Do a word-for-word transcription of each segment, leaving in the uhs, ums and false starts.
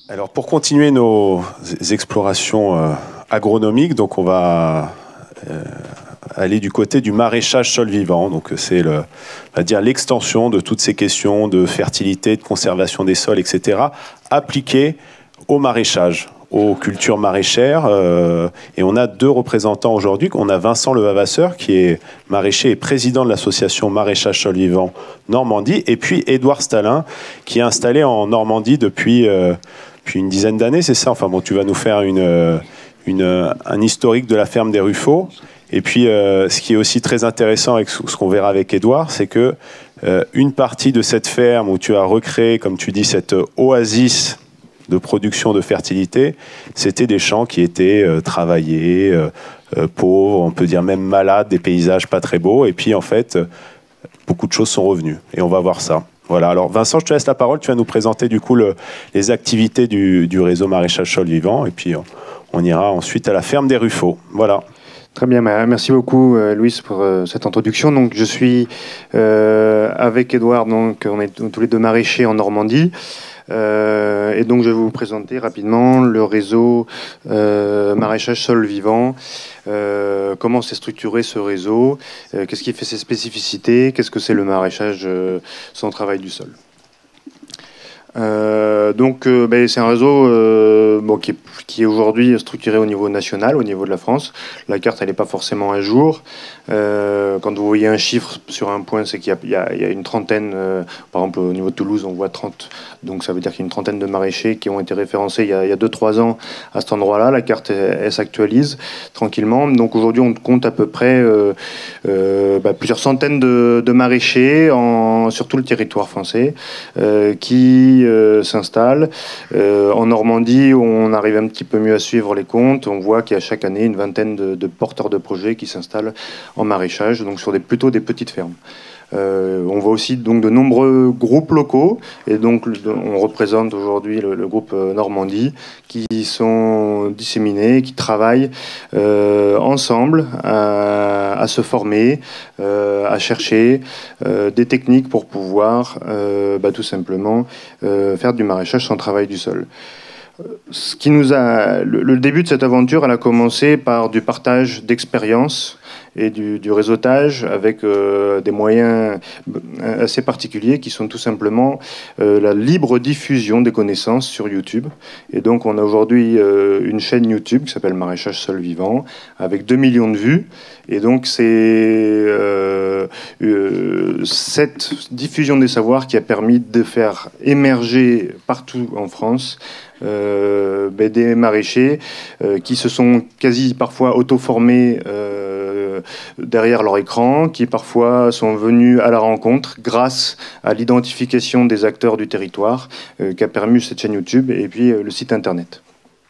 Alors pour continuer nos explorations euh, agronomiques, donc on va euh, aller du côté du maraîchage sol vivant. Donc c'est le, on va dire l'extension de toutes ces questions de fertilité, de conservation des sols, et cetera, appliquées au maraîchage, aux cultures maraîchères. Euh, et on a deux représentants aujourd'hui. On a Vincent Levavasseur, qui est maraîcher et président de l'association Maraîchage Sol Vivant Normandie, et puis Édouard Stalin, qui est installé en Normandie depuis, euh, depuis une dizaine d'années, c'est ça? Enfin bon, tu vas nous faire une, une, un historique de la ferme des Ruffaux. Et puis, euh, ce qui est aussi très intéressant avec ce qu'on verra avec Édouard, c'est que euh, une partie de cette ferme où tu as recréé, comme tu dis, cette oasis de production de fertilité, c'était des champs qui étaient euh, travaillés, euh, euh, pauvres, on peut dire même malades, des paysages pas très beaux. Et puis, en fait, euh, beaucoup de choses sont revenues. Et on va voir ça. Voilà. Alors, Vincent, je te laisse la parole. Tu vas nous présenter, du coup, le, les activités du, du réseau Maraîchage Sol Vivant. Et puis, on, on ira ensuite à la ferme des Ruffaux. Voilà. Très bien, merci beaucoup euh, Louis pour euh, cette introduction. Donc je suis euh, avec Édouard, donc on est tous les deux maraîchers en Normandie. Euh, et donc je vais vous présenter rapidement le réseau euh, maraîchage sol vivant, euh, comment s'est structuré ce réseau, euh, qu'est-ce qui fait ses spécificités, qu'est-ce que c'est le maraîchage euh, sans travail du sol. Euh, donc euh, ben, c'est un réseau euh, bon, qui est, qui est aujourd'hui structuré au niveau national, au niveau de la France. La carte elle n'est pas forcément à jour. Euh, quand vous voyez un chiffre sur un point, c'est qu'il y, y, y a une trentaine, euh, par exemple au niveau de Toulouse on voit trente, donc ça veut dire qu'il y a une trentaine de maraîchers qui ont été référencés il y a deux trois ans à cet endroit-là. La carte elle, elle s'actualise tranquillement. Donc aujourd'hui on compte à peu près euh, euh, bah, plusieurs centaines de, de maraîchers en, sur tout le territoire français euh, qui Euh, s'installe. Euh, en Normandie, on arrive un petit peu mieux à suivre les comptes. On voit qu'il y a chaque année une vingtaine de, de porteurs de projets qui s'installent en maraîchage, donc sur des, plutôt des petites fermes. Euh, on voit aussi donc de nombreux groupes locaux, et donc on représente aujourd'hui le, le groupe Normandie, qui sont disséminés, qui travaillent euh, ensemble à, à se former, euh, à chercher euh, des techniques pour pouvoir euh, bah, tout simplement euh, faire du maraîchage sans travail du sol. Ce qui nous a, le, le début de cette aventure, elle a commencé par du partage d'expériences et du, du réseautage avec euh, des moyens assez particuliers qui sont tout simplement euh, la libre diffusion des connaissances sur YouTube. Et donc on a aujourd'hui euh, une chaîne YouTube qui s'appelle Maraîchage Sol Vivant avec deux millions de vues. Et donc c'est euh, euh, cette diffusion des savoirs qui a permis de faire émerger partout en France Euh, ben des maraîchers euh, qui se sont quasi parfois auto-formés euh, derrière leur écran, qui parfois sont venus à la rencontre grâce à l'identification des acteurs du territoire euh, qu'a permis cette chaîne YouTube et puis euh, le site internet.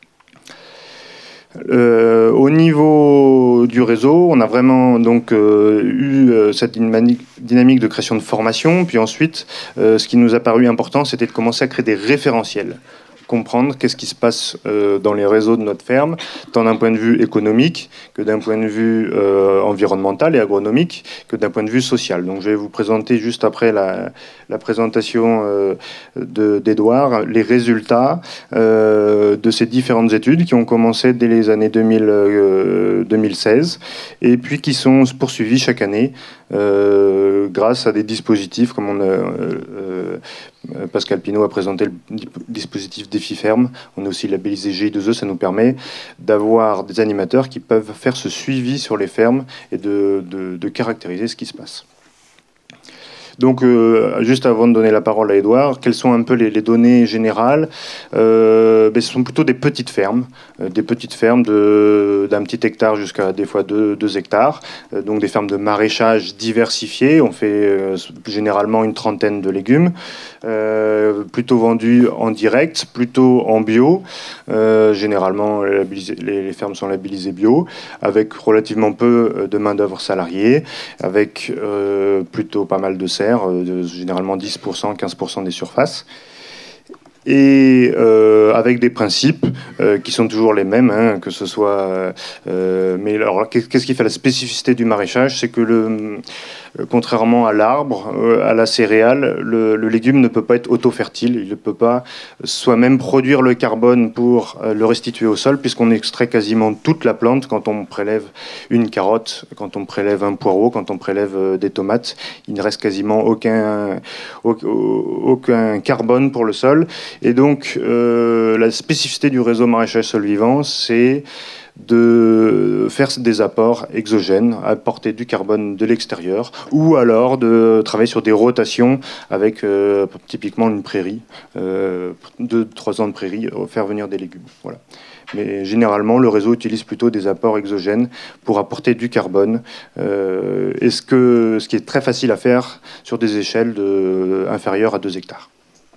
Euh, au niveau du réseau, on a vraiment donc euh, eu euh, cette dynamique de création de formation, puis ensuite euh, ce qui nous a paru important, c'était de commencer à créer des référentiels, comprendre qu'est-ce qui se passe euh, dans les réseaux de notre ferme, tant d'un point de vue économique que d'un point de vue euh, environnemental et agronomique, que d'un point de vue social. Donc je vais vous présenter juste après la, la présentation euh, d'Édouard les résultats euh, de ces différentes études qui ont commencé dès les années deux mille, euh, deux mille seize et puis qui sont poursuivies chaque année euh, grâce à des dispositifs comme on a, euh, Pascal Pinault a présenté le dispositif Défi Ferme. On est aussi labellisé G I deux E, ça nous permet d'avoir des animateurs qui peuvent faire ce suivi sur les fermes et de, de, de caractériser ce qui se passe. Donc, euh, juste avant de donner la parole à Édouard, quelles sont un peu les, les données générales? euh, ben, Ce sont plutôt des petites fermes, euh, des petites fermes d'un petit hectare jusqu'à des fois deux, deux hectares, euh, donc des fermes de maraîchage diversifiées. On fait euh, généralement une trentaine de légumes, euh, plutôt vendus en direct, plutôt en bio. Euh, généralement, les, les fermes sont labellisées bio, avec relativement peu de main-d'œuvre salariée, avec euh, plutôt pas mal de serres, de généralement dix pour cent, quinze pour cent des surfaces, et euh, avec des principes euh, qui sont toujours les mêmes, hein, que ce soit... Euh, mais alors, qu'est-ce qui fait la spécificité du maraîchage? C'est que le, euh, contrairement à l'arbre, euh, à la céréale, le, le légume ne peut pas être auto-fertile, il ne peut pas soi-même produire le carbone pour euh, le restituer au sol, puisqu'on extrait quasiment toute la plante quand on prélève une carotte, quand on prélève un poireau, quand on prélève euh, des tomates. Il ne reste quasiment aucun, aucun carbone pour le sol. Et donc, euh, la spécificité du réseau maraîchage sol vivant, c'est de faire des apports exogènes, apporter du carbone de l'extérieur, ou alors de travailler sur des rotations avec euh, typiquement une prairie, euh, deux, trois ans de prairie, faire venir des légumes. Voilà. Mais généralement, le réseau utilise plutôt des apports exogènes pour apporter du carbone, euh, et ce, que, ce qui est très facile à faire sur des échelles de, inférieures à deux hectares.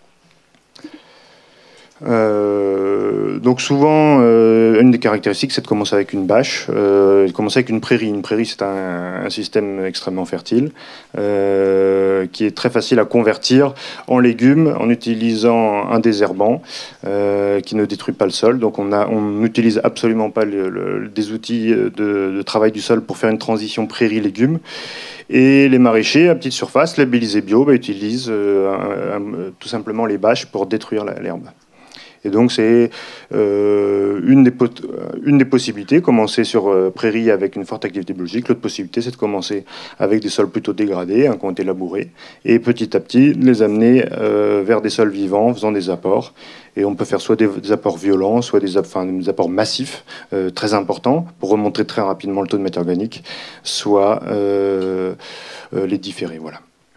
Euh, donc souvent, euh, une des caractéristiques, c'est de commencer avec une bâche, euh, de commencer avec une prairie. Une prairie, c'est un, un système extrêmement fertile, euh, qui est très facile à convertir en légumes en utilisant un désherbant euh, qui ne détruit pas le sol. Donc on n'utilise on absolument pas le, le, des outils de, de travail du sol pour faire une transition prairie-légumes. Et les maraîchers à petite surface, labellisés bio, bah, utilisent euh, un, un, tout simplement les bâches pour détruire l'herbe. Et donc c'est euh, une, une des possibilités, commencer sur euh, prairie avec une forte activité biologique. L'autre possibilité, c'est de commencer avec des sols plutôt dégradés, hein, qui ont été labourés, et petit à petit les amener euh, vers des sols vivants en faisant des apports. Et on peut faire soit des, des apports violents, soit des, enfin, des apports massifs, euh, très importants, pour remonter très rapidement le taux de matière organique, soit euh, euh, les différer. Voilà.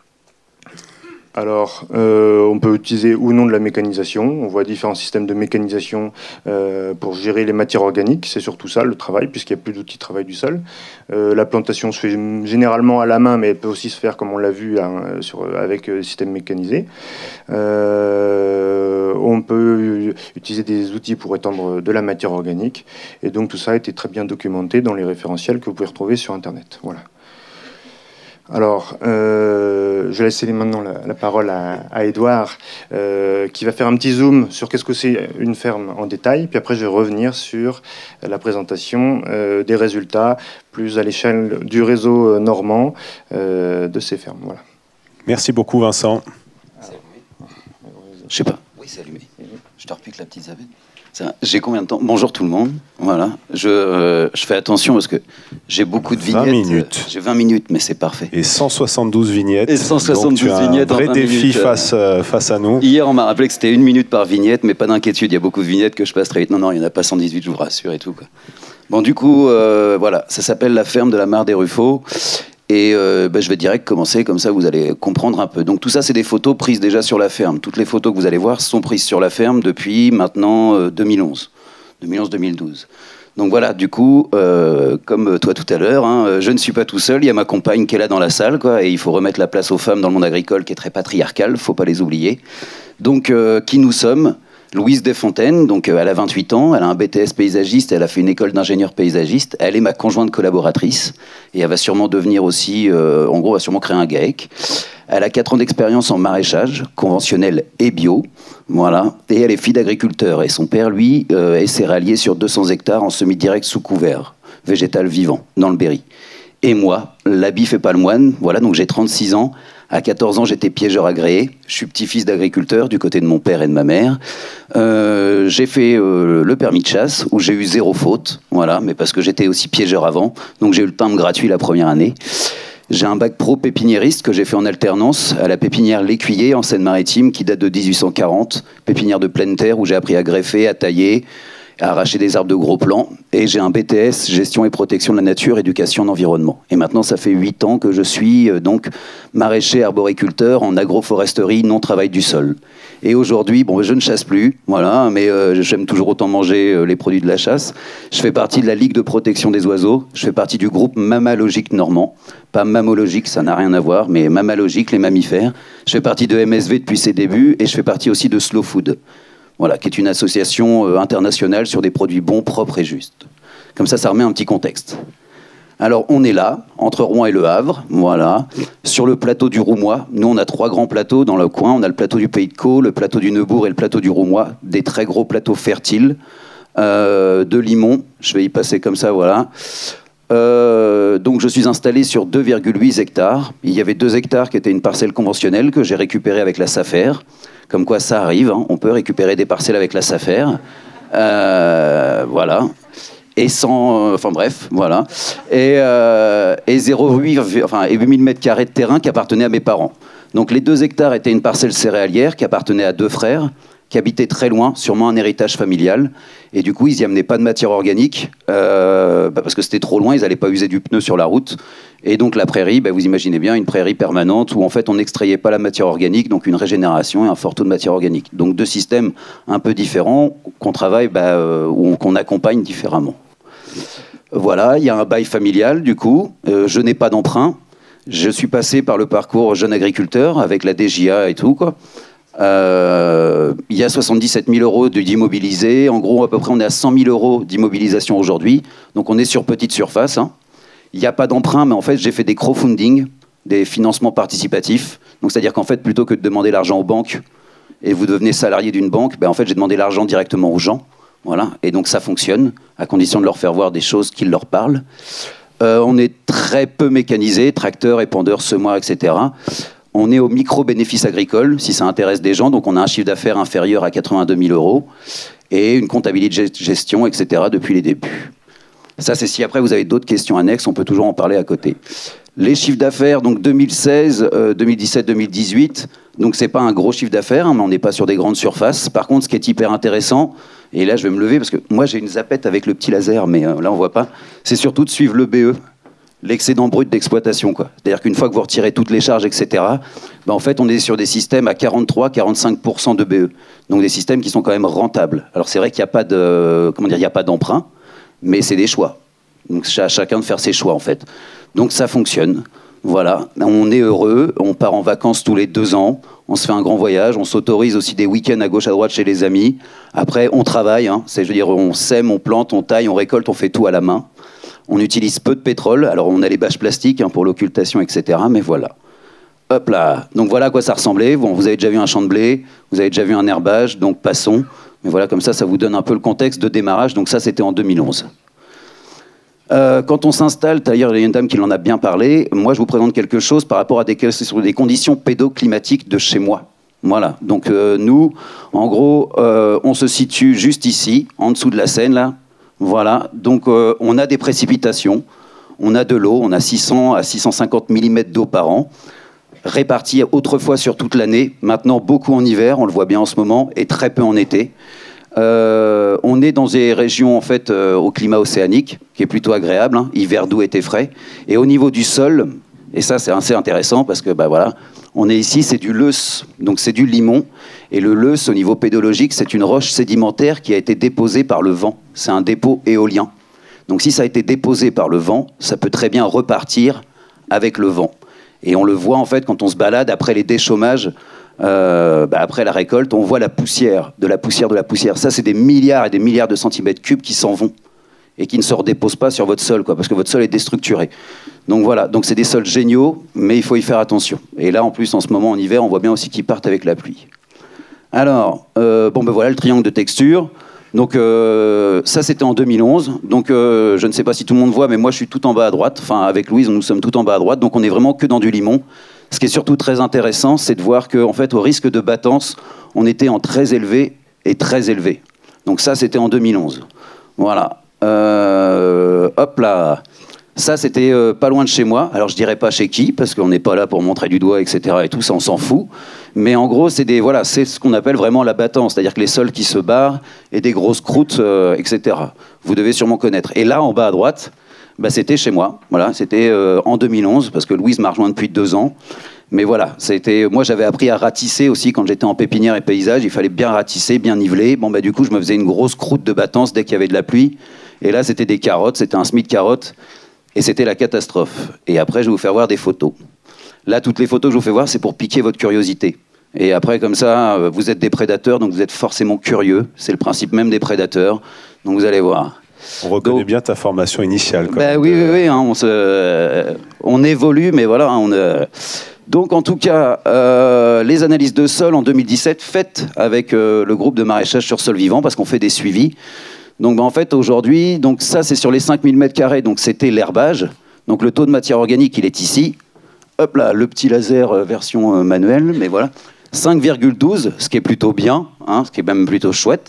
Alors, euh, on peut utiliser ou non de la mécanisation. On voit différents systèmes de mécanisation euh, pour gérer les matières organiques. C'est surtout ça, le travail, puisqu'il n'y a plus d'outils de travail du sol. Euh, la plantation se fait généralement à la main, mais elle peut aussi se faire, comme on l'a vu, hein, sur, avec des systèmes mécanisés. Euh, on peut utiliser des outils pour étendre de la matière organique. Et donc, tout ça a été très bien documenté dans les référentiels que vous pouvez retrouver sur Internet. Voilà. Alors, euh, je vais laisser maintenant la, la parole à, à Édouard, euh, qui va faire un petit zoom sur qu'est-ce que c'est une ferme en détail, puis après je vais revenir sur la présentation euh, des résultats, plus à l'échelle du réseau normand euh, de ces fermes. Voilà. Merci beaucoup Vincent. C'est allumé ? Je sais pas. Oui, c'est allumé. Je te repique la petite Isabelle. J'ai combien de temps? Bonjour tout le monde. Voilà. Je, euh, je fais attention parce que j'ai beaucoup de vignettes. vingt minutes. J'ai vingt minutes, mais c'est parfait. Et cent soixante-douze vignettes. Et cent soixante-douze donc, tu as vignettes un vrai en vingt défi minutes. face, euh, face à nous. Hier, on m'a rappelé que c'était une minute par vignette, mais pas d'inquiétude. Il y a beaucoup de vignettes que je passe très vite. Non, non, il n'y en a pas cent dix-huit, je vous rassure et tout, quoi. Bon, du coup, euh, voilà. Ça s'appelle la ferme de la Mare des Ruffaux. Et euh, bah, je vais direct commencer, comme ça vous allez comprendre un peu. Donc tout ça, c'est des photos prises déjà sur la ferme. Toutes les photos que vous allez voir sont prises sur la ferme depuis maintenant euh, deux mille onze. deux mille onze deux mille douze. Donc voilà, du coup, euh, comme toi tout à l'heure, hein, je ne suis pas tout seul, il y a ma compagne qui est là dans la salle, quoi, et il faut remettre la place aux femmes dans le monde agricole qui est très patriarcal, faut pas les oublier. Donc, euh, qui nous sommes ? Louise Desfontaines, donc euh, elle a vingt-huit ans, elle a un B T S paysagiste, elle a fait une école d'ingénieur paysagiste, elle est ma conjointe collaboratrice, et elle va sûrement devenir aussi, euh, en gros, elle va sûrement créer un GAEC. Elle a quatre ans d'expérience en maraîchage, conventionnel et bio, voilà, et elle est fille d'agriculteur, et son père, lui, euh, est céréalier sur deux cents hectares en semi-direct sous couvert, végétal vivant, dans le Berry. Et moi, l'habit fait pas le moine, voilà, donc j'ai trente-six ans. À quatorze ans, j'étais piégeur agréé. Je suis petit-fils d'agriculteur du côté de mon père et de ma mère. Euh, j'ai fait euh, le permis de chasse où j'ai eu zéro faute, voilà, mais parce que j'étais aussi piégeur avant, donc j'ai eu le timbre gratuit la première année. J'ai un bac pro pépiniériste que j'ai fait en alternance à la pépinière L'Écuyer en Seine-Maritime qui date de dix-huit cent quarante, pépinière de pleine terre où j'ai appris à greffer, à tailler, à arracher des arbres de gros plans. Et j'ai un B T S, gestion et protection de la nature, éducation en environnement. Et maintenant, ça fait huit ans que je suis euh, donc maraîcher, arboriculteur en agroforesterie, non travail du sol. Et aujourd'hui, bon, je ne chasse plus, voilà, mais euh, j'aime toujours autant manger euh, les produits de la chasse. Je fais partie de la Ligue de protection des oiseaux. Je fais partie du groupe Mammalogique normand. Pas mammalogique, ça n'a rien à voir, mais mammalogique, les mammifères. Je fais partie de M S V depuis ses débuts et je fais partie aussi de Slow Food. Voilà, qui est une association euh, internationale sur des produits bons, propres et justes. Comme ça, ça remet un petit contexte. Alors, on est là, entre Rouen et Le Havre, voilà, sur le plateau du Roumois. Nous, on a trois grands plateaux dans le coin. On a le plateau du Pays de Caux, le plateau du Neubourg et le plateau du Roumois. Des très gros plateaux fertiles, euh, de limon. Je vais y passer comme ça, voilà. Euh, donc je suis installé sur deux virgule huit hectares. Il y avait deux hectares qui étaient une parcelle conventionnelle que j'ai récupérée avec la SAFER. Comme quoi ça arrive, hein. On peut récupérer des parcelles avec la SAFER. Euh, voilà. Et sans, euh, enfin bref, voilà. Et, euh, et zéro virgule huit, enfin, et huit mille mètres carrés de terrain qui appartenaient à mes parents. Donc les deux hectares étaient une parcelle céréalière qui appartenait à deux frères, qui habitaient très loin, sûrement un héritage familial. Et du coup, ils n'y amenaient pas de matière organique, euh, bah parce que c'était trop loin, ils n'allaient pas user du pneu sur la route. Et donc la prairie, bah, vous imaginez bien, une prairie permanente où en fait on n'extrayait pas la matière organique, donc une régénération et un fort taux de matière organique. Donc deux systèmes un peu différents qu'on travaille, bah, euh, ou qu'on accompagne différemment. Voilà, il y a un bail familial du coup, euh, je n'ai pas d'emprunt. Je suis passé par le parcours jeune agriculteur avec la D J A et tout, quoi. Euh, il y a soixante-dix-sept mille euros d'immobilisé. En gros, à peu près, on est à cent mille euros d'immobilisation aujourd'hui. Donc, on est sur petite surface. Hein. Il n'y a pas d'emprunt, mais en fait, j'ai fait des crowdfunding, des financements participatifs. Donc, c'est-à-dire qu'en fait, plutôt que de demander l'argent aux banques et vous devenez salarié d'une banque, ben, en fait, j'ai demandé l'argent directement aux gens. Voilà. Et donc, ça fonctionne, à condition de leur faire voir des choses qui leur parlent. Euh, on est très peu mécanisé, tracteurs, épandeurs, semoirs, et cetera. On est au micro-bénéfice agricole, si ça intéresse des gens. Donc, on a un chiffre d'affaires inférieur à quatre-vingt-deux mille euros et une comptabilité de gestion, et cetera depuis les débuts. Ça, c'est si après vous avez d'autres questions annexes, on peut toujours en parler à côté. Les chiffres d'affaires, donc deux mille seize, euh, deux mille dix-sept, deux mille dix-huit, donc c'est pas un gros chiffre d'affaires, hein, mais on n'est pas sur des grandes surfaces. Par contre, ce qui est hyper intéressant, et là je vais me lever parce que moi j'ai une zapette avec le petit laser, mais euh, là on voit pas, c'est surtout de suivre le B E, l'excédent brut d'exploitation, quoi. C'est-à-dire qu'une fois que vous retirez toutes les charges, et cetera, ben en fait on est sur des systèmes à quarante-trois à quarante-cinq pour cent de B E, donc des systèmes qui sont quand même rentables. Alors c'est vrai qu'il n'y a pas de, comment dire, il n'y a pas d'emprunt, mais c'est des choix. Donc c'est à chacun de faire ses choix en fait. Donc ça fonctionne. Voilà, on est heureux, on part en vacances tous les deux ans, on se fait un grand voyage, on s'autorise aussi des week-ends à gauche à droite chez les amis. Après, on travaille, hein, c'est, je veux dire, on sème, on plante, on taille, on récolte, on fait tout à la main. On utilise peu de pétrole, alors on a les bâches plastiques hein, pour l'occultation, et cetera. Mais voilà. Hop là. Donc voilà à quoi ça ressemblait. Bon, vous avez déjà vu un champ de blé, vous avez déjà vu un herbage, donc passons. Mais voilà, comme ça, ça vous donne un peu le contexte de démarrage. Donc ça, c'était en deux mille onze. Euh, quand on s'installe, d'ailleurs il y a une dame qui en a bien parlé, moi je vous présente quelque chose par rapport à des, sur des conditions pédoclimatiques de chez moi. Voilà, donc euh, nous, en gros, euh, on se situe juste ici, en dessous de la Seine, là. Voilà, donc euh, on a des précipitations, on a de l'eau, on a six cents à six cent cinquante millimètres d'eau par an, répartis autrefois sur toute l'année, maintenant beaucoup en hiver, on le voit bien en ce moment, et très peu en été. Euh, on est dans des régions en fait euh, au climat océanique qui est plutôt agréable, hein, hiver doux, été frais. Et au niveau du sol, et ça c'est assez intéressant parce que bah voilà, on est ici, c'est du leuce, donc c'est du limon. Et le leuce au niveau pédologique, c'est une roche sédimentaire qui a été déposée par le vent. C'est un dépôt éolien. Donc si ça a été déposé par le vent, ça peut très bien repartir avec le vent. Et on le voit en fait quand on se balade après les déchaumages. Euh, bah après la récolte, on voit la poussière, de la poussière, de la poussière. Ça, c'est des milliards et des milliards de centimètres cubes qui s'en vont et qui ne se redéposent pas sur votre sol, quoi, parce que votre sol est déstructuré. Donc voilà, donc c'est des sols géniaux, mais il faut y faire attention. Et là, en plus, en ce moment, en hiver, on voit bien aussi qu'ils partent avec la pluie. Alors, euh, bon ben voilà le triangle de texture. Donc euh, ça, c'était en deux mille onze. Donc euh, je ne sais pas si tout le monde voit, mais moi, je suis tout en bas à droite. Enfin, avec Louise, nous sommes tout en bas à droite. Donc on est vraiment que dans du limon. Ce qui est surtout très intéressant, c'est de voir qu'en fait, au risque de battance, on était en très élevé et très élevé. Donc ça, c'était en deux mille onze. Voilà. Euh, hop là. Ça, c'était euh, pas loin de chez moi. Alors, je dirais pas chez qui, parce qu'on n'est pas là pour montrer du doigt, et cetera. Et tout ça, on s'en fout. Mais en gros, c'est des, voilà, c'est ce qu'on appelle vraiment la battance, c'est-à-dire que les sols qui se barrent et des grosses croûtes, euh, et cetera. Vous devez sûrement connaître. Et là, en bas à droite, bah, c'était chez moi. Voilà, c'était euh, en deux mille onze, parce que Louise m'a rejoint depuis deux ans. Mais voilà, c'était, moi j'avais appris à ratisser aussi quand j'étais en pépinière et paysage. Il fallait bien ratisser, bien niveler. Bon bah du coup, je me faisais une grosse croûte de battance dès qu'il y avait de la pluie. Et là, c'était des carottes, c'était un semis de carottes, et c'était la catastrophe. Et après, je vais vous faire voir des photos. Là, toutes les photos que je vous fais voir, c'est pour piquer votre curiosité. Et après, comme ça, vous êtes des prédateurs, donc vous êtes forcément curieux. C'est le principe même des prédateurs. Donc vous allez voir. On reconnaît Donc, bien ta formation initiale. Quand bah, même. oui, oui, oui. Hein, on, se, euh, on évolue, mais voilà. On, euh, donc, en tout cas, euh, les analyses de sol en deux mille dix-sept faites avec euh, le groupe de maraîchage sur sol vivant, parce qu'on fait des suivis. Donc bah, en fait aujourd'hui, donc ça c'est sur les cinq mille mètres carrés, donc c'était l'herbage. Donc le taux de matière organique il est ici. Hop là, le petit laser euh, version euh, manuelle, mais voilà. cinq virgule douze, ce qui est plutôt bien, hein, ce qui est même plutôt chouette.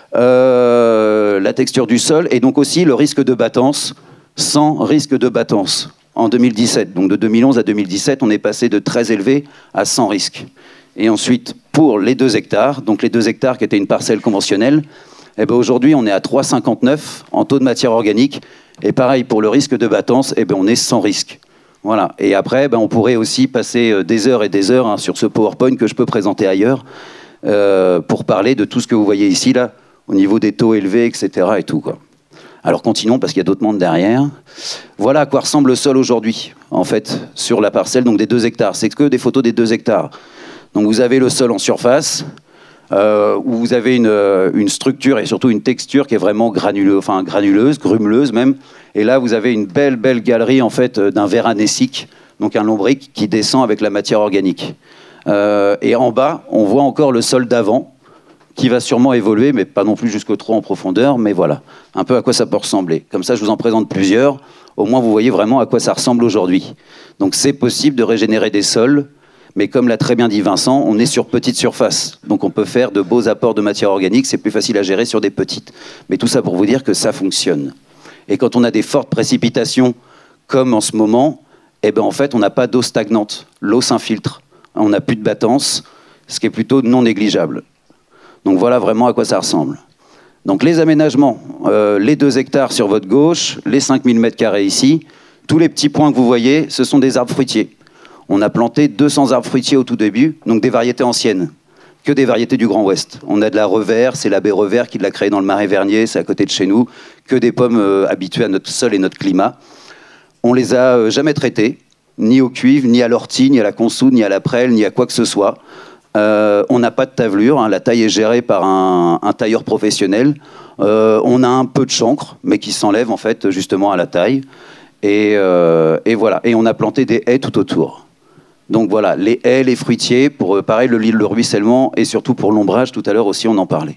Euh, la texture du sol et donc aussi le risque de battance, sans risque de battance. En deux mille dix-sept, donc de deux mille onze à deux mille dix-sept, on est passé de très élevé à sans risque. Et ensuite, pour les deux hectares, donc les deux hectares qui étaient une parcelle conventionnelle, eh ben aujourd'hui on est à trois virgule cinquante-neuf en taux de matière organique. Et pareil, pour le risque de battance, eh ben on est sans risque. Voilà. Et après, ben on pourrait aussi passer des heures et des heures hein, sur ce PowerPoint que je peux présenter ailleurs euh, pour parler de tout ce que vous voyez ici, là, au niveau des taux élevés, et cetera. Et tout, quoi. Alors continuons parce qu'il y a d'autres mondes derrière. Voilà à quoi ressemble le sol aujourd'hui, en fait, sur la parcelle donc des deux hectares. C'est que des photos des deux hectares. Donc vous avez le sol en surface, euh, où vous avez une, une structure et surtout une texture qui est vraiment granuleuse, enfin granuleuse, grumeleuse même. Et là vous avez une belle belle galerie en fait d'un verre anécique, donc un lombric qui descend avec la matière organique. Euh, et en bas, on voit encore le sol d'avant, qui va sûrement évoluer, mais pas non plus jusqu'au trop en profondeur, mais voilà, un peu à quoi ça peut ressembler. Comme ça, je vous en présente plusieurs, au moins vous voyez vraiment à quoi ça ressemble aujourd'hui. Donc c'est possible de régénérer des sols, mais comme l'a très bien dit Vincent, on est sur petite surface, donc on peut faire de beaux apports de matière organique, c'est plus facile à gérer sur des petites. Mais tout ça pour vous dire que ça fonctionne. Et quand on a des fortes précipitations, comme en ce moment, eh ben en fait, on n'a pas d'eau stagnante, l'eau s'infiltre, on n'a plus de battance, ce qui est plutôt non négligeable. Donc voilà vraiment à quoi ça ressemble. Donc les aménagements, euh, les deux hectares sur votre gauche, les cinq mille mètres carrés ici, tous les petits points que vous voyez, ce sont des arbres fruitiers. On a planté deux cents arbres fruitiers au tout début, donc des variétés anciennes, que des variétés du Grand Ouest. On a de la Revers, c'est l'abbé Revers qui l'a créé dans le Marais Vernier, c'est à côté de chez nous, que des pommes euh, habituées à notre sol et notre climat. On les a euh, jamais traitées, ni au cuivre, ni à l'ortie, ni à la consoude, ni à la prêle, ni à quoi que ce soit. Euh, on n'a pas de tavelure, hein, la taille est gérée par un, un tailleur professionnel. Euh, on a un peu de chancre, mais qui s'enlève en fait justement à la taille. Et, euh, et voilà. Et on a planté des haies tout autour. Donc voilà, les haies, les fruitiers, pour pareil le, le ruissellement et surtout pour l'ombrage. Tout à l'heure aussi, on en parlait.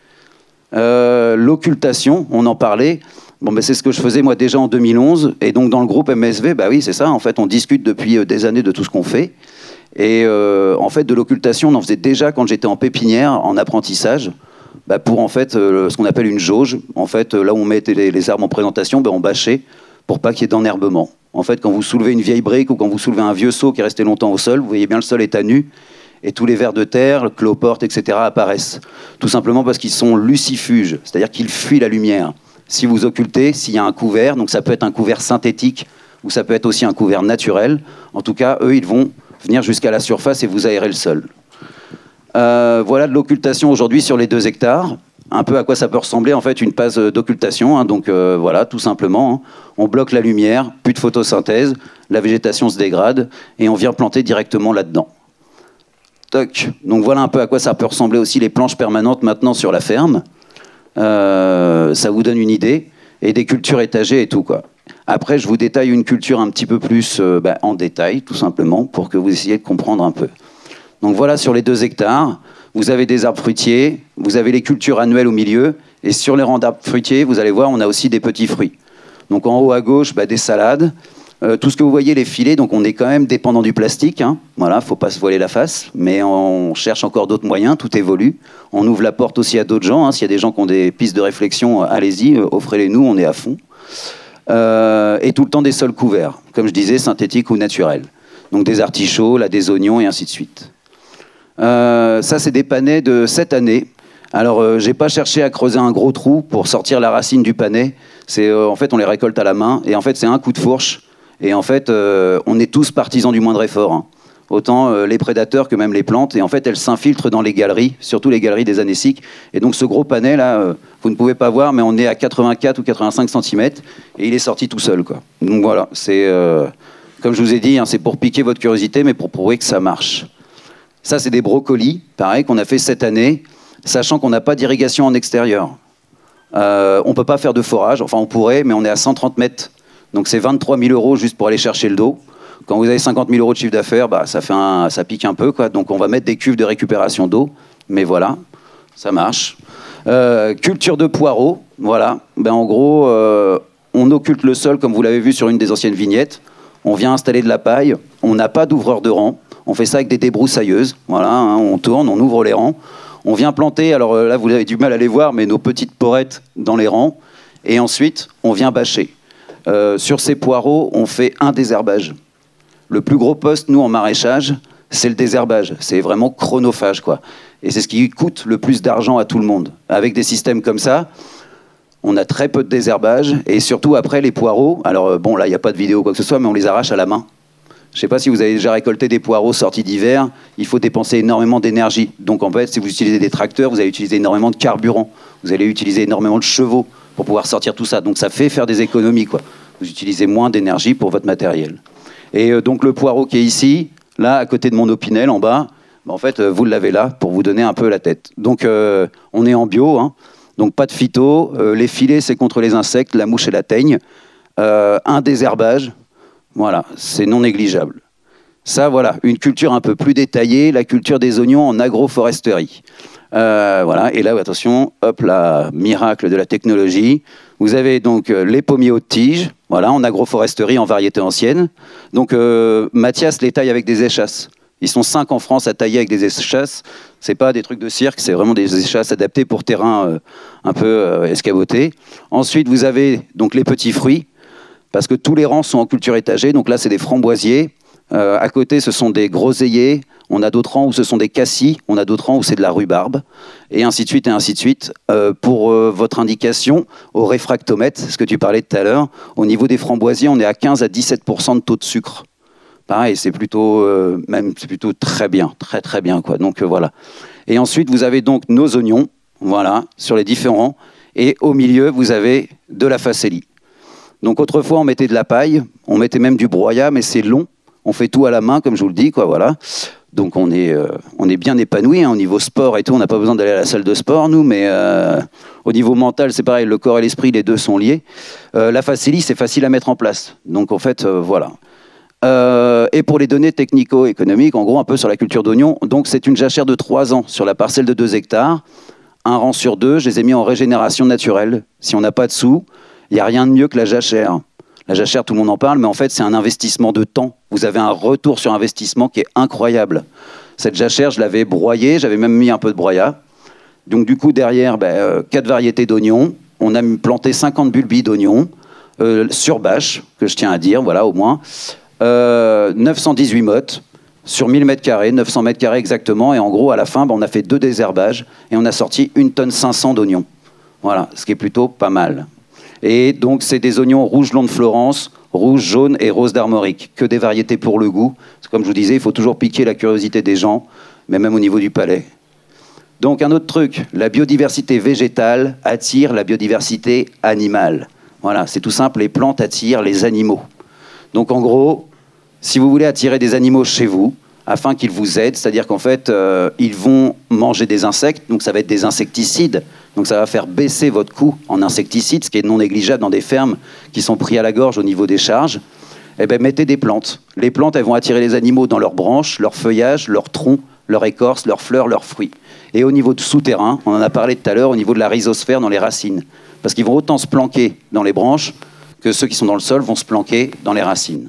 Euh, L'occultation, on en parlait. Bon, ben, c'est ce que je faisais moi déjà en deux mille onze. Et donc dans le groupe M S V, bah oui, c'est ça. En fait, on discute depuis des années de tout ce qu'on fait. Et euh, en fait, de l'occultation, on en faisait déjà quand j'étais en pépinière, en apprentissage, bah pour en fait euh, ce qu'on appelle une jauge. En fait, là où on met les, les arbres en présentation, bah on bâchait pour pas qu'il y ait d'enherbement. En fait, quand vous soulevez une vieille brique ou quand vous soulevez un vieux seau qui est resté longtemps au sol, vous voyez bien le sol est à nu et tous les vers de terre, le cloporte, et cetera apparaissent. Tout simplement parce qu'ils sont lucifuges, c'est-à-dire qu'ils fuient la lumière. Si vous occultez, s'il y a un couvert, donc ça peut être un couvert synthétique ou ça peut être aussi un couvert naturel, en tout cas, eux, ils vont venir jusqu'à la surface et vous aérer le sol. Euh, voilà de l'occultation aujourd'hui sur les deux hectares. Un peu à quoi ça peut ressembler en fait une phase d'occultation. Hein, donc euh, voilà, tout simplement, hein. On bloque la lumière, plus de photosynthèse, la végétation se dégrade et on vient planter directement là-dedans. Toc. Donc voilà un peu à quoi ça peut ressembler aussi les planches permanentes maintenant sur la ferme. Euh, ça vous donne une idée. Et des cultures étagées et tout, quoi. Après, je vous détaille une culture un petit peu plus euh, bah, en détail, tout simplement, pour que vous essayiez de comprendre un peu. Donc voilà, sur les deux hectares, vous avez des arbres fruitiers, vous avez les cultures annuelles au milieu, et sur les rangs d'arbres fruitiers, vous allez voir, on a aussi des petits fruits. Donc en haut à gauche, bah, des salades. Euh, tout ce que vous voyez, les filets, donc on est quand même dépendant du plastique. Hein. Voilà, faut pas se voiler la face, mais on cherche encore d'autres moyens, tout évolue. On ouvre la porte aussi à d'autres gens. Hein. S'il y a des gens qui ont des pistes de réflexion, allez-y, euh, offrez-les-nous, on est à fond. Euh, et tout le temps des sols couverts, comme je disais, synthétiques ou naturels. Donc des artichauts, là, des oignons et ainsi de suite. Euh, ça, c'est des panais de cette année. Alors, euh, j'ai pas cherché à creuser un gros trou pour sortir la racine du panais. C'est, euh, en fait, on les récolte à la main. Et en fait, c'est un coup de fourche. Et en fait, euh, on est tous partisans du moindre effort. Hein. Autant euh, les prédateurs que même les plantes. Et en fait, elles s'infiltrent dans les galeries, surtout les galeries des anéciques. Et donc, ce gros panais, là, euh, vous ne pouvez pas voir, mais on est à quatre-vingt-quatre ou quatre-vingt-cinq centimètres. Et il est sorti tout seul, quoi. Donc voilà, c'est, euh, comme je vous ai dit, hein, c'est pour piquer votre curiosité, mais pour prouver que ça marche. Ça, c'est des brocolis, pareil, qu'on a fait cette année, sachant qu'on n'a pas d'irrigation en extérieur. Euh, on ne peut pas faire de forage, enfin on pourrait, mais on est à cent trente mètres. Donc c'est vingt-trois mille euros juste pour aller chercher le dos. Quand vous avez cinquante mille euros de chiffre d'affaires, bah, ça, fait un, ça pique un peu, quoi. Donc on va mettre des cuves de récupération d'eau, mais voilà, ça marche. Euh, culture de poireaux, Voilà, ben, en gros, euh, on occulte le sol, comme vous l'avez vu sur une des anciennes vignettes. On vient installer de la paille, on n'a pas d'ouvreur de rang, on fait ça avec des débroussailleuses, voilà, hein, on tourne, on ouvre les rangs, on vient planter, alors euh, là vous avez du mal à les voir, mais nos petites porettes dans les rangs, et ensuite on vient bâcher. Euh, sur ces poireaux, on fait un désherbage. Le plus gros poste, nous, en maraîchage, c'est le désherbage, c'est vraiment chronophage, quoi. Et c'est ce qui coûte le plus d'argent à tout le monde. Avec des systèmes comme ça, on a très peu de désherbage, et surtout après les poireaux, alors bon là il n'y a pas de vidéo ou quoi que ce soit, mais on les arrache à la main. Je ne sais pas si vous avez déjà récolté des poireaux sortis d'hiver, il faut dépenser énormément d'énergie. Donc en fait, si vous utilisez des tracteurs, vous allez utiliser énormément de carburant, vous allez utiliser énormément de chevaux pour pouvoir sortir tout ça. Donc ça fait faire des économies, quoi. Vous utilisez moins d'énergie pour votre matériel. Et euh, donc le poireau qui est ici, là à côté de mon opinel en bas, bah, en fait euh, vous l'avez là pour vous donner un peu la tête. Donc euh, on est en bio, hein. Donc pas de phyto, euh, les filets c'est contre les insectes, la mouche et la teigne, euh, un désherbage, voilà, c'est non négligeable. Ça voilà, une culture un peu plus détaillée, la culture des oignons en agroforesterie. Euh, voilà, et là attention, hop là, miracle de la technologie, vous avez donc euh, les pommiers haute tige, voilà, en agroforesterie en variété ancienne. Donc euh, Mathias les taille avec des échasses. Ils sont cinq en France à tailler avec des échasses. C'est pas des trucs de cirque, c'est vraiment des échasses adaptées pour terrain euh, un peu euh, escaboté. Ensuite, vous avez donc les petits fruits, parce que tous les rangs sont en culture étagée. Donc là, c'est des framboisiers. Euh, à côté, ce sont des groseilliers. On a d'autres rangs où ce sont des cassis. On a d'autres rangs où c'est de la rhubarbe. Et ainsi de suite, et ainsi de suite. Euh, pour euh, votre indication, au réfractomètre, ce que tu parlais tout à l'heure, au niveau des framboisiers, on est à quinze à dix-sept pour cent de taux de sucre. Pareil, c'est plutôt, euh, même, c'est plutôt très bien, très très bien, quoi. Donc euh, voilà. Et ensuite, vous avez donc nos oignons, voilà, sur les différents. Et au milieu, vous avez de la facélie. Donc autrefois, on mettait de la paille, on mettait même du broyat, mais c'est long. On fait tout à la main, comme je vous le dis, quoi, voilà. Donc on est, euh, on est bien épanoui, hein, au niveau sport et tout. On n'a pas besoin d'aller à la salle de sport, nous, mais euh, au niveau mental, c'est pareil. Le corps et l'esprit, les deux sont liés. Euh, la facélie, c'est facile à mettre en place. Donc en fait, euh, voilà. Euh, et pour les données technico-économiques, en gros, un peu sur la culture d'oignons, donc c'est une jachère de trois ans sur la parcelle de deux hectares. Un rang sur deux, je les ai mis en régénération naturelle. Si on n'a pas de sous, il n'y a rien de mieux que la jachère. La jachère, tout le monde en parle, mais en fait, c'est un investissement de temps. Vous avez un retour sur investissement qui est incroyable. Cette jachère, je l'avais broyée, j'avais même mis un peu de broyat. Donc du coup, derrière, ben, euh, quatre variétés d'oignons. On a planté cinquante bulbilles d'oignons euh, sur bâche, que je tiens à dire, voilà, au moins. Euh, neuf cent dix-huit mottes sur mille mètres carrés, neuf cents mètres carrés exactement, et en gros à la fin ben, on a fait deux désherbages et on a sorti une tonne cinq cents d'oignons. Voilà, ce qui est plutôt pas mal. Et donc c'est des oignons rouge long de Florence, rouge, jaune et rose d'Armorique, que des variétés pour le goût. Comme je vous disais, il faut toujours piquer la curiosité des gens, mais même au niveau du palais. Donc un autre truc, la biodiversité végétale attire la biodiversité animale. Voilà, c'est tout simple, les plantes attirent les animaux. Donc en gros, si vous voulez attirer des animaux chez vous, afin qu'ils vous aident, c'est-à-dire qu'en fait, euh, ils vont manger des insectes, donc ça va être des insecticides, donc ça va faire baisser votre coût en insecticides, ce qui est non négligeable dans des fermes qui sont pris à la gorge au niveau des charges. Eh bien, mettez des plantes. Les plantes, elles vont attirer les animaux dans leurs branches, leurs feuillages, leurs troncs, leurs écorces, leurs fleurs, leurs fruits. Et au niveau du souterrain, on en a parlé tout à l'heure, au niveau de la rhizosphère, dans les racines. Parce qu'ils vont autant se planquer dans les branches que ceux qui sont dans le sol vont se planquer dans les racines.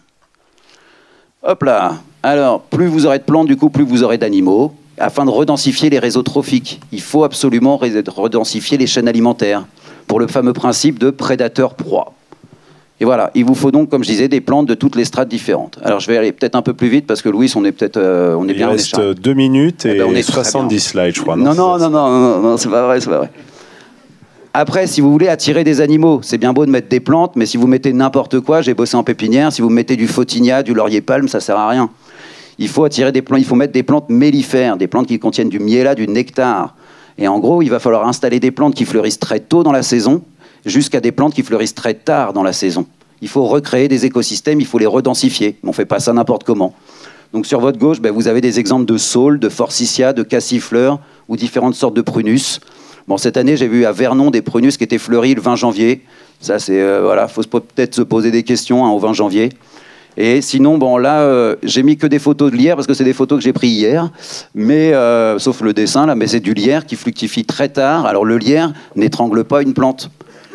Hop là. Alors, plus vous aurez de plantes, du coup, plus vous aurez d'animaux. Afin de redensifier les réseaux trophiques, il faut absolument redensifier les chaînes alimentaires pour le fameux principe de prédateur-proie. Et voilà, il vous faut donc, comme je disais, des plantes de toutes les strates différentes. Alors, je vais aller peut-être un peu plus vite parce que Louis, on est peut-être, euh, on est il bien. Il reste deux minutes et, eh ben, on est soixante-dix slides, je crois. Non, non, non, non, non, non, non, c'est pas vrai, c'est pas vrai. Après, si vous voulez attirer des animaux, c'est bien beau de mettre des plantes, mais si vous mettez n'importe quoi, j'ai bossé en pépinière, si vous mettez du photinia, du laurier palme, ça sert à rien. Il faut attirer des plantes, il faut mettre des plantes mellifères, des plantes qui contiennent du miella, du nectar. Et en gros, il va falloir installer des plantes qui fleurissent très tôt dans la saison, jusqu'à des plantes qui fleurissent très tard dans la saison. Il faut recréer des écosystèmes, il faut les redensifier. On ne fait pas ça n'importe comment. Donc sur votre gauche, ben, vous avez des exemples de saules, de forsythia, de cassifleurs ou différentes sortes de prunus. Bon, cette année, j'ai vu à Vernon des prunus qui étaient fleuris le vingt janvier. Ça, c'est euh, voilà, faut peut-être se poser des questions hein, au vingt janvier. Et sinon, bon, là, euh, j'ai mis que des photos de lierre parce que c'est des photos que j'ai prises hier, mais euh, sauf le dessin là, mais c'est du lierre qui fructifie très tard. Alors le lierre n'étrangle pas une plante.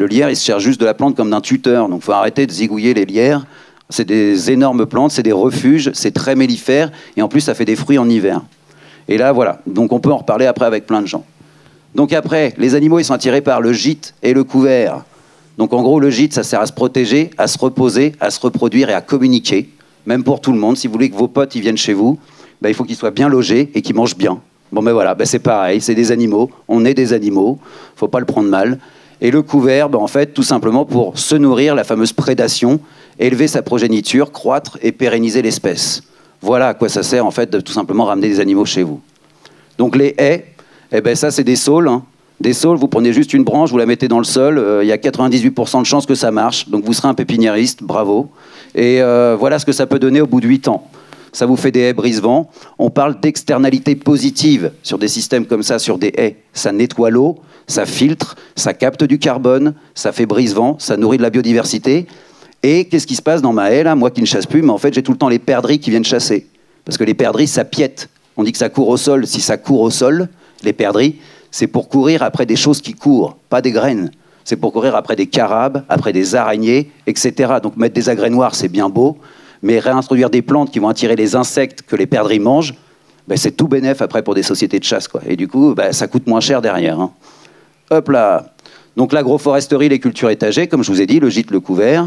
Le lierre, il se sert juste de la plante comme d'un tuteur. Donc, il faut arrêter de zigouiller les lierres. C'est des énormes plantes, c'est des refuges, c'est très mellifère. Et en plus, ça fait des fruits en hiver. Et là, voilà. Donc, on peut en reparler après avec plein de gens. Donc, après, les animaux, ils sont attirés par le gîte et le couvert. Donc, en gros, le gîte, ça sert à se protéger, à se reposer, à se reproduire et à communiquer. Même pour tout le monde. Si vous voulez que vos potes, ils viennent chez vous, ben, il faut qu'ils soient bien logés et qu'ils mangent bien. Bon, ben voilà, ben, c'est pareil. C'est des animaux. On est des animaux. Faut pas le prendre mal. Et le couvert, ben, en fait, tout simplement pour se nourrir, la fameuse prédation, élever sa progéniture, croître et pérenniser l'espèce. Voilà à quoi ça sert, en fait, de tout simplement ramener des animaux chez vous. Donc les haies, eh ben, ça, c'est des saules. Hein. Des saules, vous prenez juste une branche, vous la mettez dans le sol, il euh, y a quatre-vingt-dix-huit pour cent de chances que ça marche. Donc vous serez un pépiniériste, bravo. Et euh, voilà ce que ça peut donner au bout de huit ans. Ça vous fait des haies brise-vent. On parle d'externalité positive sur des systèmes comme ça, sur des haies. Ça nettoie l'eau, ça filtre, ça capte du carbone, ça fait brise-vent, ça nourrit de la biodiversité. Et qu'est-ce qui se passe dans ma haie, là, moi qui ne chasse plus, mais en fait, j'ai tout le temps les perdrix qui viennent chasser. Parce que les perdrix, ça piète. On dit que ça court au sol. Si ça court au sol, les perdrix, c'est pour courir après des choses qui courent, pas des graines. C'est pour courir après des carabes, après des araignées, et cetera. Donc mettre des agrénoirs, c'est bien beau, mais réintroduire des plantes qui vont attirer les insectes que les perdrix mangent, ben, c'est tout bénef après pour des sociétés de chasse, quoi. Et du coup, ben, ça coûte moins cher derrière. Hein. Hop là. Donc l'agroforesterie, les cultures étagées, comme je vous ai dit, le gîte, le couvert.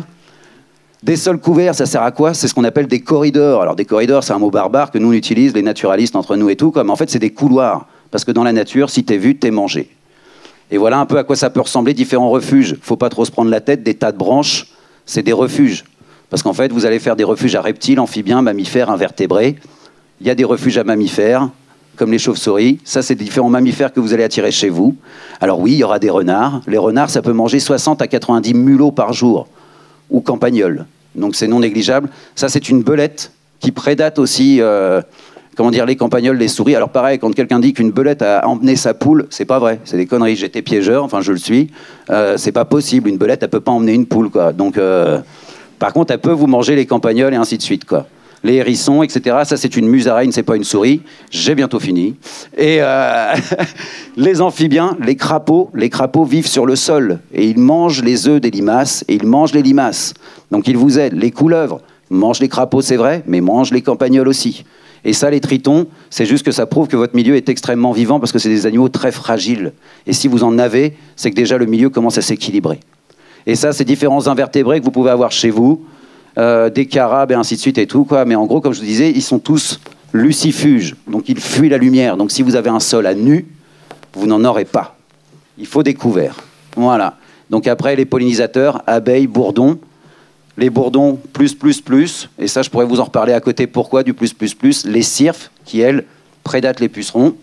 Des sols couverts, ça sert à quoi? C'est ce qu'on appelle des corridors. Alors des corridors, c'est un mot barbare que nous on utilise, les naturalistes entre nous et tout, comme en fait c'est des couloirs. Parce que dans la nature, si t'es vu, t'es mangé. Et voilà un peu à quoi ça peut ressembler, différents refuges. Faut pas trop se prendre la tête, des tas de branches, c'est des refuges. Parce qu'en fait, vous allez faire des refuges à reptiles, amphibiens, mammifères, invertébrés. Il y a des refuges à mammifères, comme les chauves-souris. Ça, c'est des différents mammifères que vous allez attirer chez vous. Alors oui, il y aura des renards. Les renards, ça peut manger soixante à quatre-vingt-dix mulots par jour, ou campagnols. Donc c'est non négligeable. Ça, c'est une belette qui prédate aussi... Euh, comment dire, les campagnols, les souris. Alors pareil, quand quelqu'un dit qu'une belette a emmené sa poule, c'est pas vrai, c'est des conneries. J'étais piégeur, enfin je le suis. Euh, c'est pas possible, une belette, elle peut pas emmener une poule, quoi. Donc, euh, par contre, elle peut vous manger les campagnols et ainsi de suite, quoi. Les hérissons, et cetera. Ça, c'est une musaraigne, c'est pas une souris. J'ai bientôt fini. Et euh, les amphibiens, les crapauds, les crapauds vivent sur le sol et ils mangent les œufs des limaces et ils mangent les limaces. Donc ils vous aident. Les couleuvres mangent les crapauds, c'est vrai, mais mangent les campagnols aussi. Et ça, les tritons, c'est juste que ça prouve que votre milieu est extrêmement vivant parce que c'est des animaux très fragiles. Et si vous en avez, c'est que déjà le milieu commence à s'équilibrer. Et ça, c'est différents invertébrés que vous pouvez avoir chez vous, euh, des carabes et ainsi de suite et tout, quoi. Mais en gros, comme je vous disais, ils sont tous lucifuges. Donc ils fuient la lumière. Donc si vous avez un sol à nu, vous n'en aurez pas. Il faut des couverts. Voilà. Donc après, les pollinisateurs, abeilles, bourdons. Les bourdons, plus, plus, plus, et ça, je pourrais vous en reparler à côté. Pourquoi du plus, plus, plus? Les cirfes, qui, elles, prédatent les pucerons.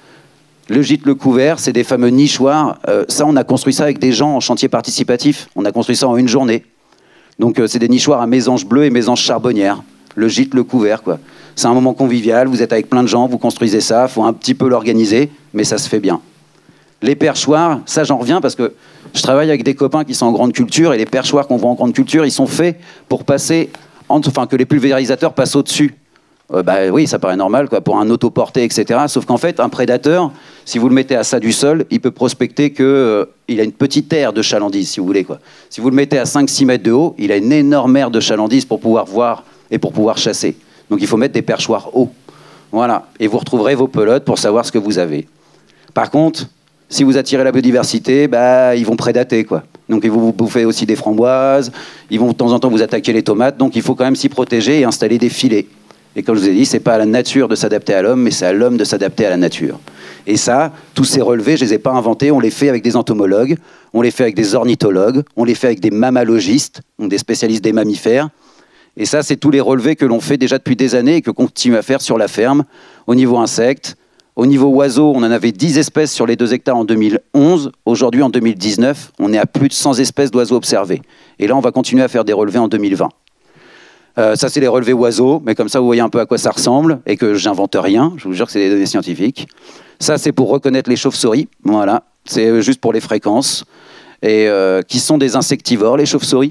Le gîte, le couvert, c'est des fameux nichoirs. Euh, ça, on a construit ça avec des gens en chantier participatif. On a construit ça en une journée. Donc, euh, c'est des nichoirs à mésanges bleus et mésanges charbonnières. Le gîte, le couvert, quoi. C'est un moment convivial, vous êtes avec plein de gens, vous construisez ça, il faut un petit peu l'organiser, mais ça se fait bien. Les perchoirs, ça, j'en reviens parce que je travaille avec des copains qui sont en grande culture et les perchoirs qu'on voit en grande culture, ils sont faits pour passer, entre, enfin que les pulvérisateurs passent au-dessus. Euh, bah oui, ça paraît normal, quoi, pour un autoporté, et cetera. Sauf qu'en fait, un prédateur, si vous le mettez à ça du sol, il peut prospecter qu'il euh, a une petite aire de chalandise, si vous voulez, quoi. Si vous le mettez à cinq six mètres de haut, il a une énorme aire de chalandise pour pouvoir voir et pour pouvoir chasser. Donc il faut mettre des perchoirs hauts. Voilà. Et vous retrouverez vos pelotes pour savoir ce que vous avez. Par contre, si vous attirez la biodiversité, bah, ils vont prédater, quoi. Donc ils vont vous bouffer aussi des framboises, ils vont de temps en temps vous attaquer les tomates, donc il faut quand même s'y protéger et installer des filets. Et comme je vous ai dit, c'est pas à la nature de s'adapter à l'homme, mais c'est à l'homme de s'adapter à la nature. Et ça, tous ces relevés, je les ai pas inventés, on les fait avec des entomologues, on les fait avec des ornithologues, on les fait avec des mammalogistes, donc des spécialistes des mammifères. Et ça, c'est tous les relevés que l'on fait déjà depuis des années et que continue à faire sur la ferme, au niveau insectes. Au niveau oiseaux, on en avait dix espèces sur les deux hectares en deux mille onze. Aujourd'hui, en deux mille dix-neuf, on est à plus de cent espèces d'oiseaux observés. Et là, on va continuer à faire des relevés en deux mille vingt. Euh, ça, c'est les relevés oiseaux, mais comme ça, vous voyez un peu à quoi ça ressemble et que j'invente rien. Je vous jure que c'est des données scientifiques. Ça, c'est pour reconnaître les chauves-souris. Voilà, c'est juste pour les fréquences. Et euh, qui sont des insectivores, les chauves-souris.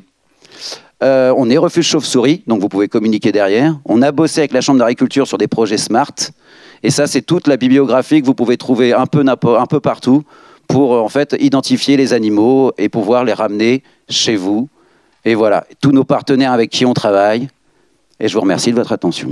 Euh, on est refuge chauve-souris, donc vous pouvez communiquer derrière. On a bossé avec la Chambre d'agriculture sur des projets SMART. Et ça, c'est toute la bibliographie que vous pouvez trouver un peu, un peu partout pour en fait identifier les animaux et pouvoir les ramener chez vous. Et voilà, tous nos partenaires avec qui on travaille. Et je vous remercie de votre attention.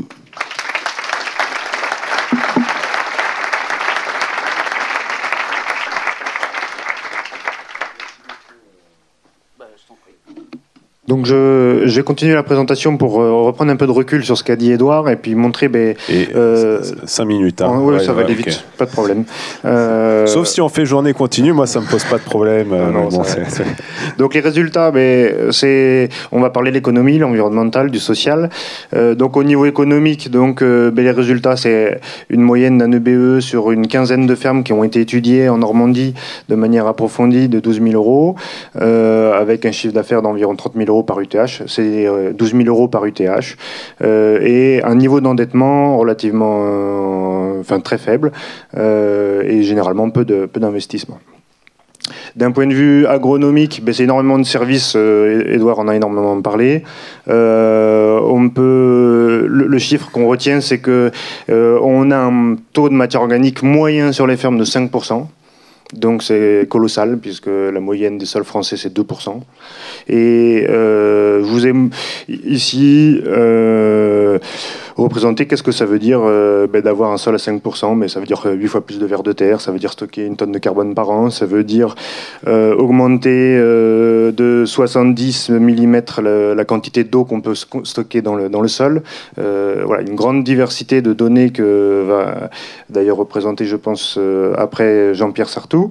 Donc je, je vais continuer la présentation pour euh, reprendre un peu de recul sur ce qu'a dit Édouard et puis montrer... Ben, et euh, cinq minutes. Hein. Ouais, ouais, ça va ouais, aller okay. vite, pas de problème. Euh, Sauf si on fait journée continue, moi ça me pose pas de problème. Non, non, bon, c'est... Donc les résultats, ben, c'est, on va parler de l'économie, l'environnemental, du social. Euh, donc au niveau économique, donc, euh, ben, les résultats, c'est une moyenne d'un E B E sur une quinzaine de fermes qui ont été étudiées en Normandie de manière approfondie de douze mille euros, euh, avec un chiffre d'affaires d'environ trente mille euros par U T H. C'est douze mille euros par U T H euh, et un niveau d'endettement relativement, euh, enfin très faible euh, et généralement peu de peu d'investissement. D'un point de vue agronomique, ben c'est énormément de services. Euh, Édouard en a énormément parlé. Euh, on peut, le, le chiffre qu'on retient, c'est que euh, on a un taux de matière organique moyen sur les fermes de cinq pour cent. Donc c'est colossal, puisque la moyenne des sols français, c'est deux pour cent. Et euh, je vous ai ici euh, représenté qu'est-ce que ça veut dire euh, ben, d'avoir un sol à cinq pour cent, mais ça veut dire huit fois plus de vers de terre, ça veut dire stocker une tonne de carbone par an, ça veut dire euh, augmenter euh, de soixante-dix millimètres la, la quantité d'eau qu'on peut stocker dans le, dans le sol. Euh, voilà, une grande diversité de données que va d'ailleurs représenter, je pense, euh, après Jean-Pierre Sartou.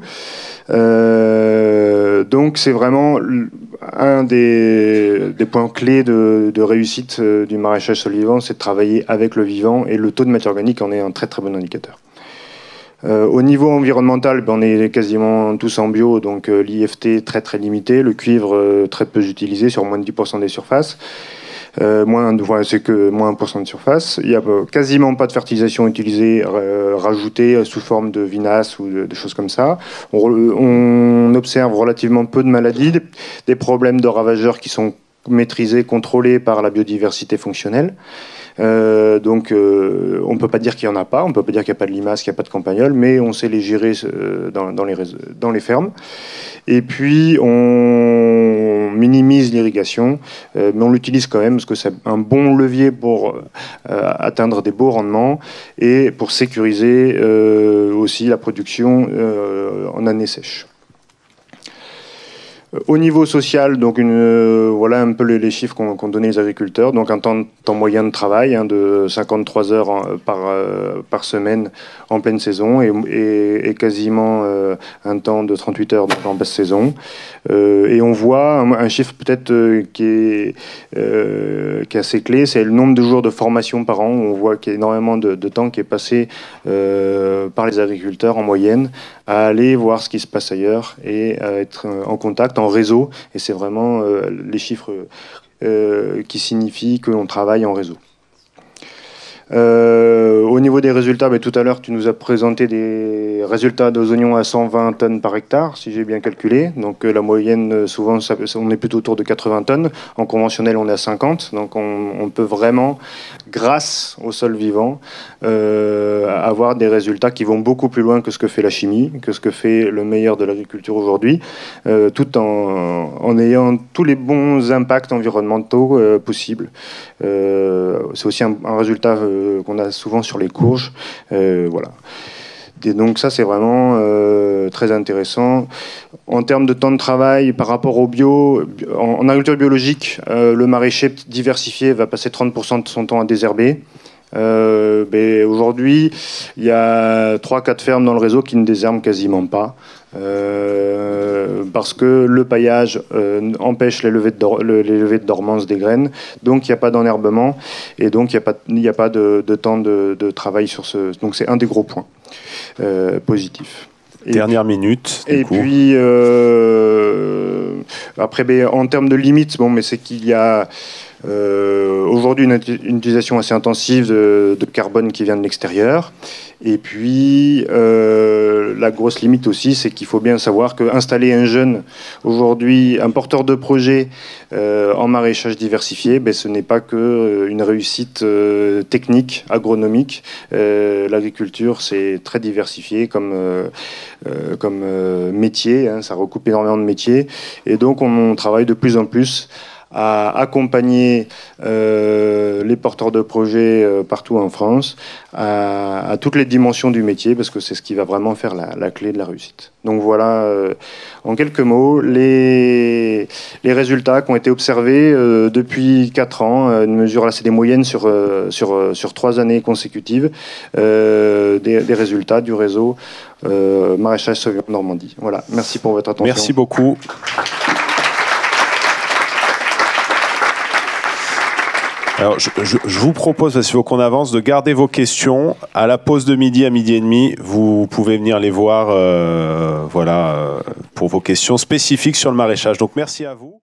Euh, donc c'est vraiment un des, des points clés de, de réussite euh, du maraîchage sol vivant, c'est de travailler avec le vivant, et le taux de matière organique en est un très très bon indicateur. Euh, au niveau environnemental, ben, on est quasiment tous en bio, donc euh, l'I F T très très limité, le cuivre euh, très peu utilisé, sur moins de dix pour cent des surfaces. Euh, moins, voilà, c'est que moins un pour cent de surface. Il n'y a euh, quasiment pas de fertilisation utilisée, euh, rajoutée sous forme de vinasse ou de, de choses comme ça. On, on observe relativement peu de maladies, des, des problèmes de ravageurs qui sont maîtrisés, contrôlés par la biodiversité fonctionnelle. Euh, donc euh, on ne peut pas dire qu'il n'y en a pas, on ne peut pas dire qu'il n'y a pas de limaces, qu'il n'y a pas de campagnols, mais on sait les gérer euh, dans, dans, les, dans les fermes. Et puis on minimise l'irrigation, euh, mais on l'utilise quand même parce que c'est un bon levier pour euh, atteindre des beaux rendements et pour sécuriser euh, aussi la production euh, en année sèche. Au niveau social, donc une, euh, voilà un peu les, les chiffres qu'ont qu'ont donné les agriculteurs. Donc un temps, temps moyen de travail hein, de cinquante-trois heures en, par, euh, par semaine en pleine saison et, et, et quasiment euh, un temps de trente-huit heures donc en basse saison. Euh, et on voit un, un chiffre peut-être euh, qui, est, euh, qui est assez clé, c'est le nombre de jours de formation par an. On voit qu'il y a énormément de, de temps qui est passé euh, par les agriculteurs en moyenne à aller voir ce qui se passe ailleurs et à être en contact, en réseau. Et c'est vraiment euh, les chiffres euh, qui signifient que l'on travaille en réseau. Euh, au niveau des résultats, ben, tout à l'heure, tu nous as présenté des résultats de oignons à cent vingt tonnes par hectare, si j'ai bien calculé. Donc euh, la moyenne, souvent, ça, on est plutôt autour de quatre-vingts tonnes. En conventionnel, on est à cinquante. Donc on, on peut vraiment, grâce au sol vivant, euh, avoir des résultats qui vont beaucoup plus loin que ce que fait la chimie, que ce que fait le meilleur de l'agriculture aujourd'hui, euh, tout en, en ayant tous les bons impacts environnementaux euh, possibles. Euh, c'est aussi un, un résultat euh, qu'on a souvent sur les courges. Euh, voilà. Et donc ça, c'est vraiment euh, très intéressant. En termes de temps de travail, par rapport au bio, en, en agriculture biologique, euh, le maraîcher diversifié va passer trente pour cent de son temps à désherber. Euh, ben, aujourd'hui, il y a trois quatre fermes dans le réseau qui ne désherbent quasiment pas. Euh, parce que le paillage euh, empêche les levées, de dor- le, les levées de dormance des graines, donc il n'y a pas d'enherbement et donc il n'y a pas, il n'y a pas de, de temps de, de travail sur ce. Donc c'est un des gros points euh, positifs. Et Dernière minute. Du et coup. puis euh, après, ben, en termes de limites, bon, mais c'est qu'il y a Euh, Aujourd'hui, une, une utilisation assez intensive de, de carbone qui vient de l'extérieur. Et puis, euh, la grosse limite aussi, c'est qu'il faut bien savoir qu'installer un jeune, aujourd'hui, un porteur de projet euh, en maraîchage diversifié, ben, ce n'est pas qu'une réussite euh, technique, agronomique. Euh, L'agriculture, c'est très diversifié comme, euh, euh, comme euh, métier, hein, ça recoupe énormément de métiers. Et donc, on, on travaille de plus en plus à accompagner euh, les porteurs de projets euh, partout en France à, à toutes les dimensions du métier, parce que c'est ce qui va vraiment faire la, la clé de la réussite. Donc voilà, euh, en quelques mots, les, les résultats qui ont été observés euh, depuis quatre ans, euh, une mesure là, c'est des moyennes sur, euh, sur, euh, sur trois années consécutives, euh, des, des résultats du réseau euh, maraîchage Sauvignon Normandie. Voilà, merci pour votre attention. Merci beaucoup. Alors, je, je, je vous propose, parce qu'il faut qu'on avance, de garder vos questions. À la pause de midi, à midi et demi, vous pouvez venir les voir euh, voilà, euh, pour vos questions spécifiques sur le maraîchage. Donc, merci à vous.